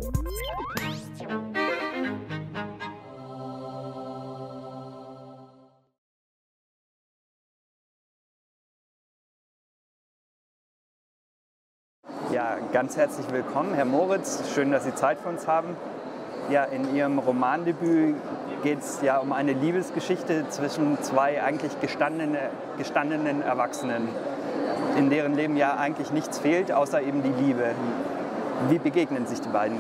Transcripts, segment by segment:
Ja, ganz herzlich willkommen, Herr Moritz. Schön, dass Sie Zeit für uns haben. Ja, in Ihrem Romandebüt geht es ja um eine Liebesgeschichte zwischen zwei eigentlich gestandenen Erwachsenen, in deren Leben ja eigentlich nichts fehlt, außer eben die Liebe. Wie begegnen sich die beiden?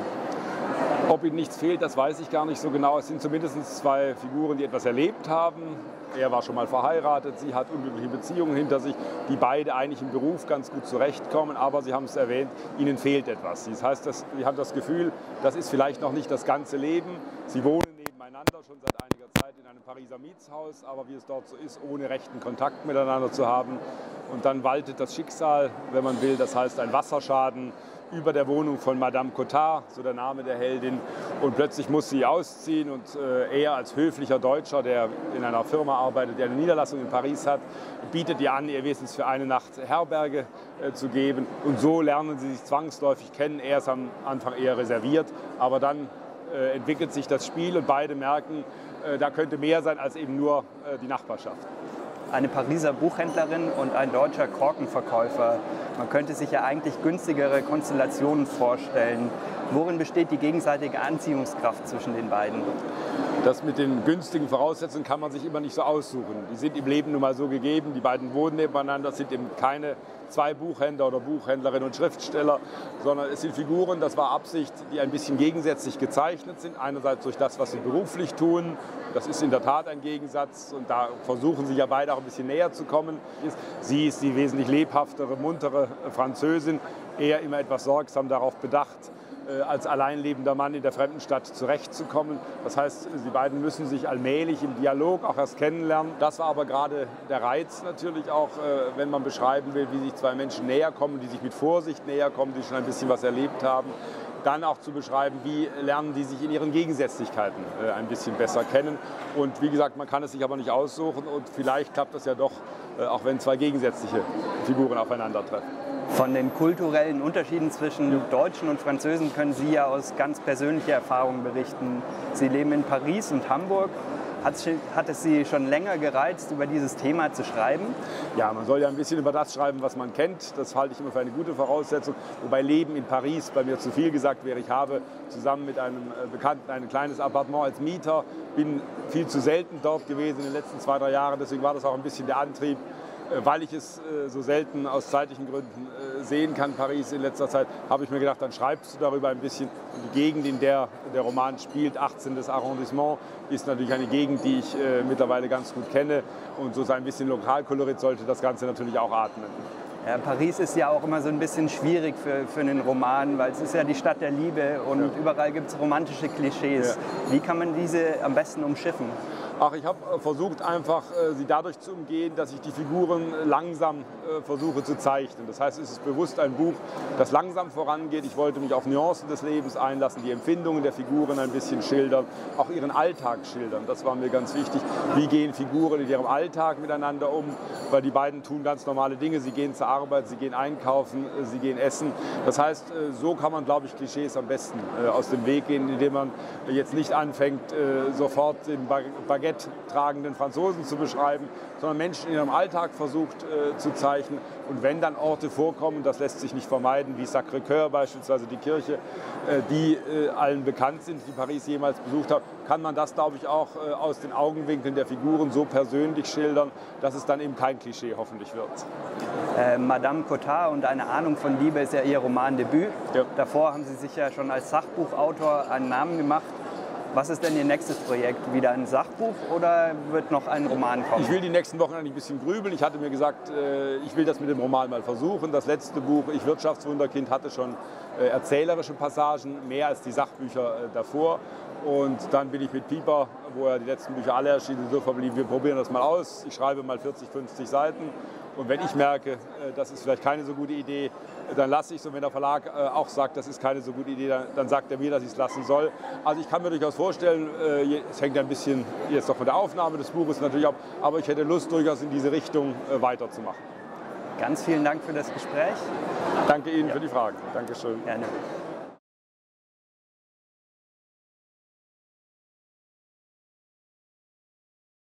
Ob ihnen nichts fehlt, das weiß ich gar nicht so genau. Es sind zumindest zwei Figuren, die etwas erlebt haben. Er war schon mal verheiratet, sie hat unglückliche Beziehungen hinter sich, die beide eigentlich im Beruf ganz gut zurechtkommen, aber Sie haben es erwähnt, ihnen fehlt etwas. Das heißt, sie haben das Gefühl, das ist vielleicht noch nicht das ganze Leben. Sie wohnen nebeneinander schon seit einiger Zeit in einem Pariser Mietshaus, aber wie es dort so ist, ohne rechten Kontakt miteinander zu haben. Und dann waltet das Schicksal, wenn man will, das heißt ein Wasserschaden über der Wohnung von Madame Cottard, so der Name der Heldin. Und plötzlich muss sie ausziehen und er als höflicher Deutscher, der in einer Firma arbeitet, der eine Niederlassung in Paris hat, bietet ihr an, ihr wenigstens für eine Nacht Herberge zu geben. Und so lernen sie sich zwangsläufig kennen. Er ist am Anfang eher reserviert, aber dann entwickelt sich das Spiel und beide merken, da könnte mehr sein als eben nur die Nachbarschaft. Eine Pariser Buchhändlerin und ein deutscher Korkenverkäufer. Man könnte sich ja eigentlich günstigere Konstellationen vorstellen. Worin besteht die gegenseitige Anziehungskraft zwischen den beiden? Das mit den günstigen Voraussetzungen kann man sich immer nicht so aussuchen. Die sind im Leben nun mal so gegeben. Die beiden wohnen nebeneinander, sind eben keine zwei Buchhändler oder Buchhändlerinnen und Schriftsteller, sondern es sind Figuren, das war Absicht, die ein bisschen gegensätzlich gezeichnet sind. Einerseits durch das, was sie beruflich tun. Das ist in der Tat ein Gegensatz und da versuchen sich ja beide auch ein bisschen näher zu kommen. Sie ist die wesentlich lebhaftere, muntere Französin, er immer etwas sorgsam darauf bedacht, als alleinlebender Mann in der fremden Stadt zurechtzukommen. Das heißt, sie beiden müssen sich allmählich im Dialog auch erst kennenlernen. Das war aber gerade der Reiz natürlich auch, wenn man beschreiben will, wie sich zwei Menschen näher kommen, die sich mit Vorsicht näher kommen, die schon ein bisschen was erlebt haben. Dann auch zu beschreiben, wie lernen die sich in ihren Gegensätzlichkeiten ein bisschen besser kennen. Und wie gesagt, man kann es sich aber nicht aussuchen und vielleicht klappt das ja doch, auch wenn zwei gegensätzliche Figuren aufeinandertreffen. Von den kulturellen Unterschieden zwischen Deutschen und Französen können Sie ja aus ganz persönlicher Erfahrung berichten. Sie leben in Paris und Hamburg. Hat es Sie schon länger gereizt, über dieses Thema zu schreiben? Ja, man soll ja ein bisschen über das schreiben, was man kennt. Das halte ich immer für eine gute Voraussetzung. Wobei Leben in Paris bei mir zu viel gesagt wäre. Ich habe zusammen mit einem Bekannten ein kleines Appartement als Mieter. Bin viel zu selten dort gewesen in den letzten 2-3 Jahren. Deswegen war das auch ein bisschen der Antrieb, weil ich es so selten aus zeitlichen Gründen sehen kann, Paris in letzter Zeit, habe ich mir gedacht, dann schreibst du darüber ein bisschen. Und die Gegend, in der der Roman spielt, 18. Arrondissement, ist natürlich eine Gegend, die ich mittlerweile ganz gut kenne. Und so ein bisschen Lokalkolorit sollte das Ganze natürlich auch atmen. Ja, Paris ist ja auch immer so ein bisschen schwierig für einen Roman, weil es ist ja die Stadt der Liebe und überall gibt es romantische Klischees. Ja. Wie kann man diese am besten umschiffen? Ach, ich habe versucht, einfach sie dadurch zu umgehen, dass ich die Figuren langsam versuche zu zeichnen. Das heißt, es ist bewusst ein Buch, das langsam vorangeht. Ich wollte mich auf Nuancen des Lebens einlassen, die Empfindungen der Figuren ein bisschen schildern, auch ihren Alltag schildern. Das war mir ganz wichtig. Wie gehen Figuren in ihrem Alltag miteinander um? Weil die beiden tun ganz normale Dinge. Sie gehen zur Arbeit, sie gehen einkaufen, sie gehen essen. Das heißt, so kann man, glaube ich, Klischees am besten aus dem Weg gehen, indem man jetzt nicht anfängt, sofort den Baguette tragenden Franzosen zu beschreiben, sondern Menschen in ihrem Alltag versucht zu zeichnen. Und wenn dann Orte vorkommen, das lässt sich nicht vermeiden, wie Sacré-Cœur beispielsweise, die Kirche, die allen bekannt sind, die Paris jemals besucht haben, kann man das, glaube ich, auch aus den Augenwinkeln der Figuren so persönlich schildern, dass es dann eben kein Klischee hoffentlich wird. Madame Cottard und eine Ahnung von Liebe ist ja Ihr Romandebüt. Ja. Davor haben Sie sich ja schon als Sachbuchautor einen Namen gemacht. Was ist denn Ihr nächstes Projekt? Wieder ein Sachbuch oder wird noch ein Roman kommen? Ich will die nächsten Wochen ein bisschen grübeln. Ich hatte mir gesagt, ich will das mit dem Roman mal versuchen. Das letzte Buch, Ich Wirtschaftswunderkind, hatte schon erzählerische Passagen, mehr als die Sachbücher davor. Und dann bin ich mit Piper, wo ja die letzten Bücher alle erschienen sind, so verblieben, wir probieren das mal aus. Ich schreibe mal 40, 50 Seiten. Und wenn ich merke, das ist vielleicht keine so gute Idee, dann lasse ich es. Und wenn der Verlag auch sagt, das ist keine so gute Idee, dann sagt er mir, dass ich es lassen soll. Also ich kann mir durchaus vorstellen, es hängt ein bisschen jetzt noch von der Aufnahme des Buches natürlich ab, aber ich hätte Lust, durchaus in diese Richtung weiterzumachen. Ganz vielen Dank für das Gespräch. Danke Ihnen für die Fragen. Dankeschön. Gerne.